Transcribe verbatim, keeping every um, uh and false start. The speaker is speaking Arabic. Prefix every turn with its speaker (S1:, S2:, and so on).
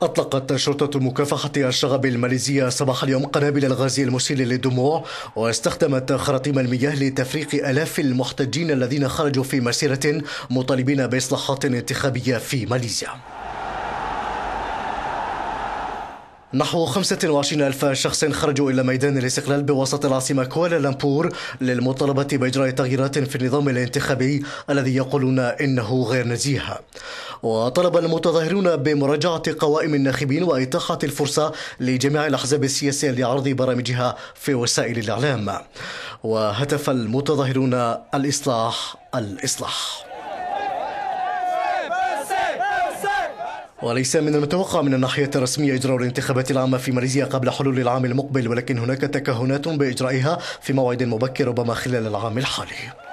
S1: أطلقت شرطة مكافحة الشغب الماليزية صباح اليوم قنابل الغاز المسيل للدموع، واستخدمت خراطيم المياه لتفريق آلاف المحتجين الذين خرجوا في مسيرة مطالبين بإصلاحات انتخابية في ماليزيا. نحو خمسة وعشرين ألف شخص خرجوا إلى ميدان الاستقلال بوسط العاصمة كوالالمبور للمطالبة بإجراء تغييرات في النظام الانتخابي الذي يقولون إنه غير نزيه. وطلب المتظاهرون بمراجعة قوائم الناخبين وإتاحة الفرصة لجميع الأحزاب السياسية لعرض برامجها في وسائل الإعلام. وهتف المتظاهرون الإصلاح الإصلاح. وليس من المتوقع من الناحية الرسمية إجراء الانتخابات العامة في ماليزيا قبل حلول العام المقبل، ولكن هناك تكهنات بإجرائها في موعد مبكر ربما خلال العام الحالي.